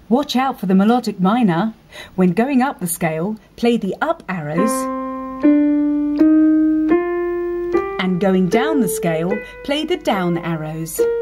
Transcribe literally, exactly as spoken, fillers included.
Watch out for the melodic minor. When going up the scale, play the up arrows. And going down the scale, play the down arrows.